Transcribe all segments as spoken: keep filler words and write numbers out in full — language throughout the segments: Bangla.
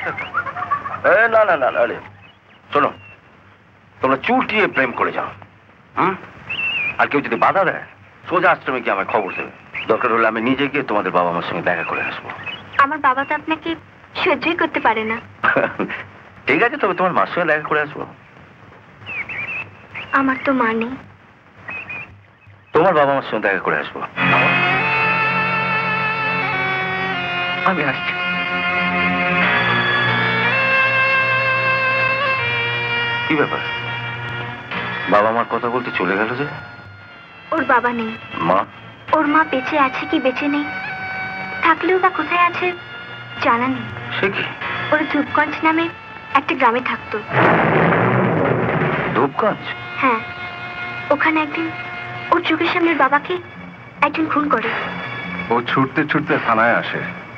না না না আরে শোনো, তোমরা চুটিয়ে প্রেম করে যাও, হুম? আর কেউ যদি বাধা দেয় সোজা আশ্রমে গিয়ে আমার খবর দেবে। দরকার হলে আমি নিজে গিয়ে তোমাদের বাবা মার সঙ্গে দেখা করে আসবো। আমার বাবা তো আপনাকে সহ্যই করতে পারে না। ঠিক আছে, তবে তোমার মার সঙ্গে দেখা করে আসবো। আমার তো মা নেই। তোমার বাবা মার সঙ্গে দেখা করে আসবো। আমি আসছি। কি ব্যাপার, বাবা মার কথা বলতে চলে গেল যে? ওর বাবা নেই। মা? ওর মা বেঁচে আছে কি বেঁচে নেই, থাকলেও বা কোথায় আছে জানা নেই। সে কি? ওর ধূপগঞ্জ নামে একটা গ্রামে থাকতো। ধূপগঞ্জ? হ্যাঁ, ওখানে একদিন ওর চোখের সামনের বাবাকে একজন খুন করে। ও ছুটতে ছুটতে থানায় আসে।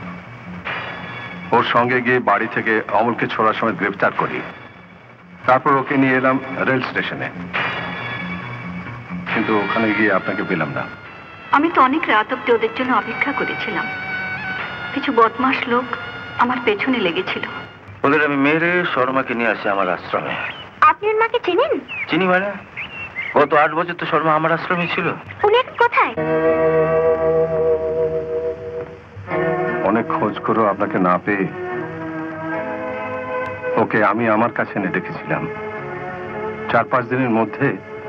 ওর সঙ্গে গিয়ে বাড়ি থেকে অমলকে ছোড়ার সময় গ্রেফতার করি। তারপর ওকে নিয়ে এলাম রেল স্টেশনে, কিন্তু ওখানে গিয়ে আপনাকে পেলাম না। আমি তো অনেক রাত অব্দি ওদের জন্য অপেক্ষা করেছিলাম। কিছু বদমাস লোক আমার পেছনে লেগেছিল। ওদের আমি মেরে শর্মাকে নিয়ে আসি আমার আশ্রমে। আপনি ওর মাকে চেনেন? চিনি মানে? গত আট বছর তো শর্মা আমার আশ্রমে ছিল। উনি এখন কোথায়? অনেক খোঁজ করেও আপনাকে না পেয়ে ওকে আমি আমার কাছে এনে ডেকেছিলাম। চার পাঁচ দিনের মধ্যে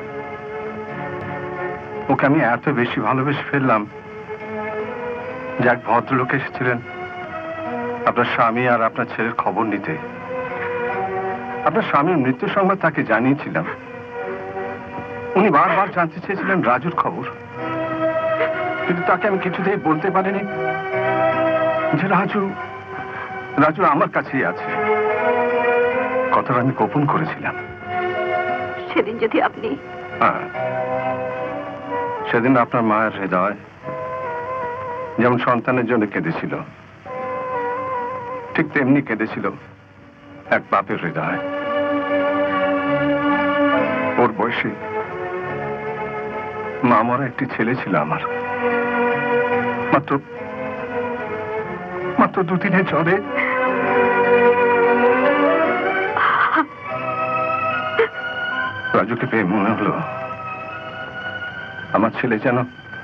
ওকে আমি এত বেশি ভালোবেসে ফেললাম যে এক ভদ্রলোক এসেছিলেন আপনার স্বামী আর আপনার ছেলের খবর নিতে। আপনার স্বামীর মৃত্যু সংবাদ তাকে জানিয়েছিলাম। উনি বারবার জানতে চেয়েছিলেন রাজুর খবর, কিন্তু তাকে আমি কিছুতেই বলতে পারিনি যে রাজু রাজু আমার কাছেই আছে। কথাটা আমি গোপন করেছিলাম। সেদিন যদি আপনি হ্যাঁ, সেদিন আপনার মায়ের হৃদয় যেমন সন্তানের জন্য কেঁদেছিল, ঠিক তেমনি কেঁদেছিল এক বাপের হৃদয়। ওর বয়সে মা মরা একটি ছেলে ছিল আমার। মাত্র মাত্র দুদিনের জ্বরে রাজুকে পেয়ে মনে হলো আমার ছেলে যেন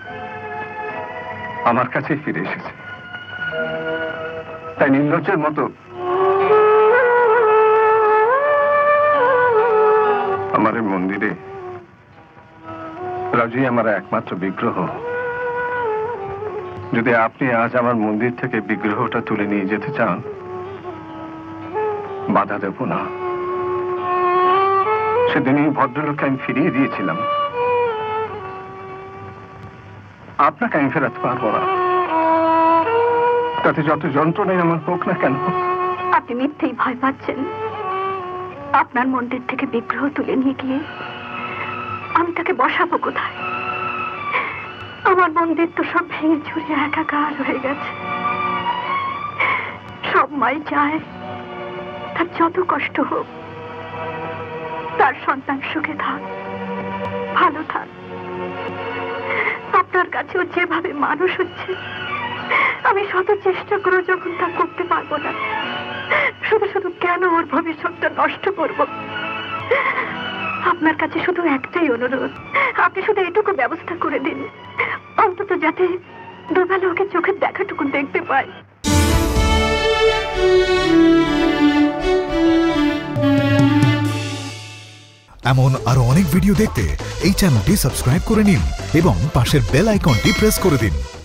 আমার কাছে ফিরে এসেছে। তাই নির্লজ্জের মতো আমার মন্দিরে রাজুই আমার একমাত্র বিগ্রহ। যদি আপনি আজ আমার মন্দির থেকে বিগ্রহটা তুলে নিয়ে যেতে চান, বাধা দেব না। সেদিনই ভদ্রলোককে আমি ফিরিয়ে দিয়েছিলাম, আপনাকে আমি ফেরাতে পারবো না। তাতে যত যন্ত্রণাই আমার হোক না কেন। আপনি মিথ্যেই ভয় পাচ্ছেন। আপনার মন্দির থেকে বিগ্রহ তুলে নিয়ে গিয়ে আমি তাকে বসাবো কোথায়? আমার মন্দির তো সব ভেঙে চুরে একাকার হয়ে গেছে। সব মাই চায় তার যত কষ্ট হোক, তার সন্তান সুখে থাক, ভালো থাক। আপনার কাছেও যেভাবে মানুষ হচ্ছে, আমি শত চেষ্টা করে যখন তা করতে পারবো না, শুধু শুধু কেন ওর ভবিষ্যৎটা নষ্ট করব? আপনার কাছে শুধু একটাই অনুরোধ, আপনি শুধু এটুকু ব্যবস্থা করে দিন, অন্তত যাতে দুবেলা ওকে চোখের দেখাটুকু দেখতে পাই। এমন আরো অনেক ভিডিও দেখতে এই চ্যানেলটি সাবস্ক্রাইব করে নিন এবং পাশের বেল আইকনটি প্রেস করে দিন।